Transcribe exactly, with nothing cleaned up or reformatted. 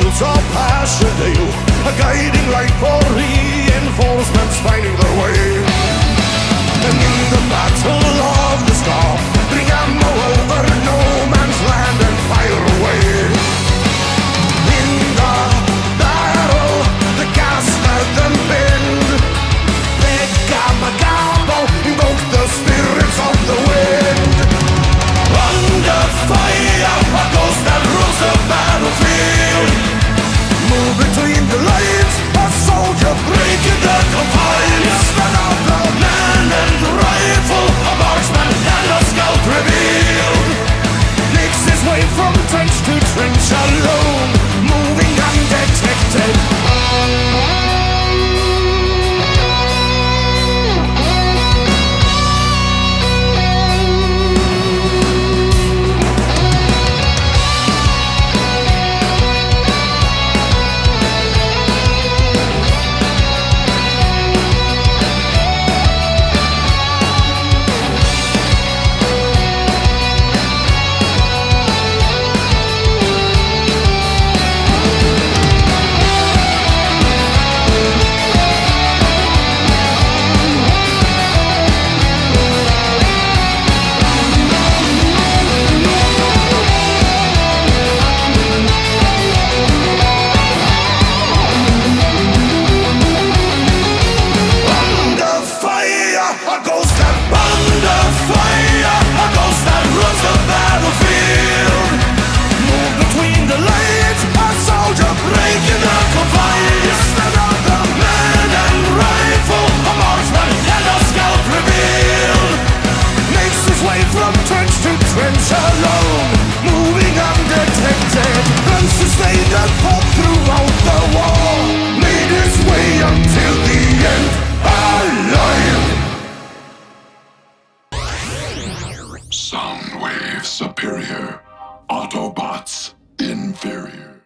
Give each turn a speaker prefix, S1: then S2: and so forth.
S1: fields of Pasadale, a guiding light for reinforcements finding their way. And in the battle of the star, bring ammo over no man's land and fire away. In the battle, the gas had them bend. They gamma gambo, invoke the spirits of the wind. Under fire, a ghost that rules the battlefield. Move between the lines, a soldier breaking the confines. Another man and rifle, a marksman and a scout revealed. Makes his way from trench to trench alone, moving undetected.
S2: Soundwave superior, Autobots inferior.